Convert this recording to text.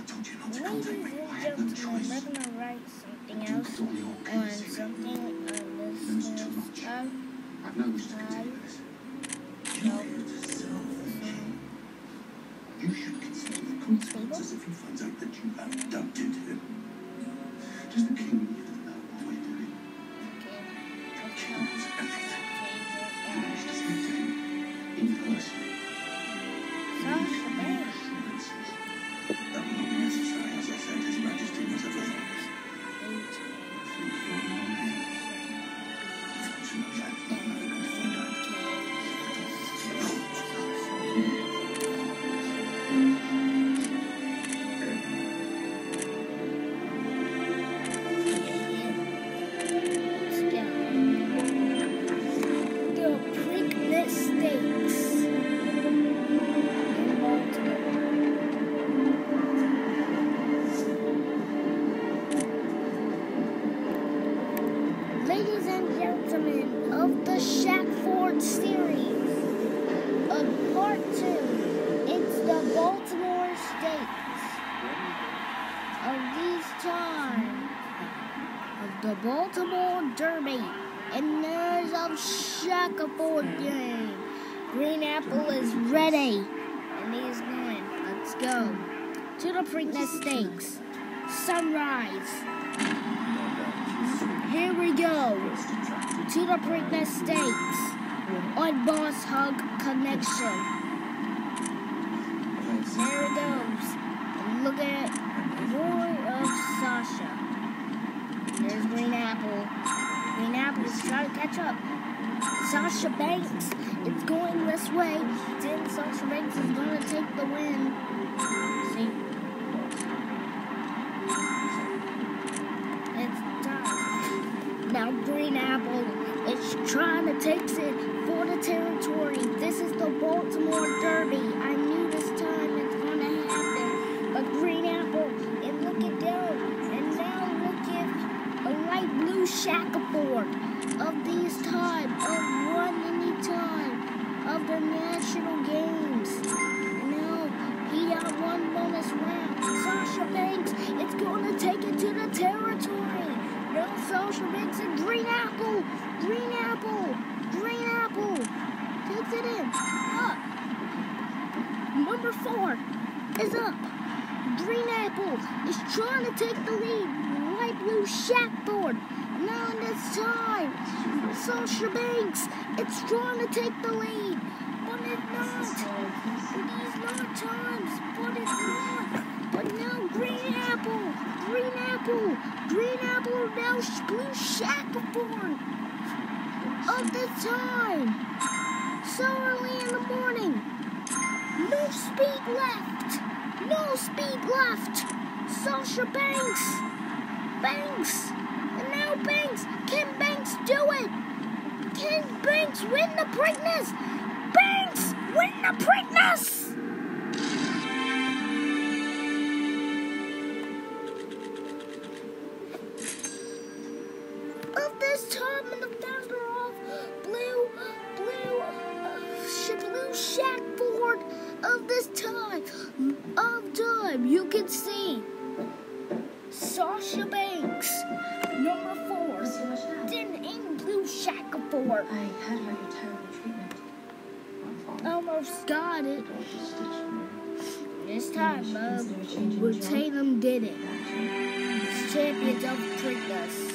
Ladies and gentlemen, we're gonna write something else on something on this stuff. I've no wish to continue this. You should consider the consequences if he finds out that you abducted him. Does the king need to know what we're doing? The king knows everything. You wish to speak to him in person. Assurances. That will not be necessary, as I said. His Majesty knows everything. Think for a moment. Fortunately, I'm not never going to find out. Ladies and gentlemen of the Shackford series of part 2, it's the Baltimore Stakes of these time of the Baltimore Derby, and there's a Shackford game. Green Apple is ready, and he's going. Let's go to the Preakness Stakes. Sunrise. Here we go to the Preakness Stakes on Boss Hog Connection. There it goes. And look at Roar of Sasha. There's Green Apple. Green Apple is trying to catch up. Sasha Banks, it's going this way. Then Sasha Banks is going to take the win. See? Now Green Apple is trying to take it for the territory. This is the Baltimore Derby. I knew this time it's going to happen. But Green Apple is looking down. And now look at a light blue Shackford of these time, of one any time, of the national games. And now he got one bonus round. Sasha Banks, it's going to take it to the territory. No Sasha Banks and Green Apple. Green Apple. Green Apple. Takes it in. Up. Number 4 is up. Green Apple is trying to take the lead. Light blue Shackford. Now in this time, Sasha Banks, it's trying to take the lead. But it's not. These not times. But it's not. But now Green Apple. Green Apple. Green Apple now blue Shackford of the time. So early in the morning. No speed left. No speed left. Sasha Banks. Banks. And now Banks. Can Banks do it? Can Banks win the Preakness? Banks win the Preakness! Time in the founder of blue Shackford of this time you can see Sasha Banks number 4 then in blue Shackford. I heard about your terrible treatment. Almost got it. This time Tatum did it. Champions of Preakness.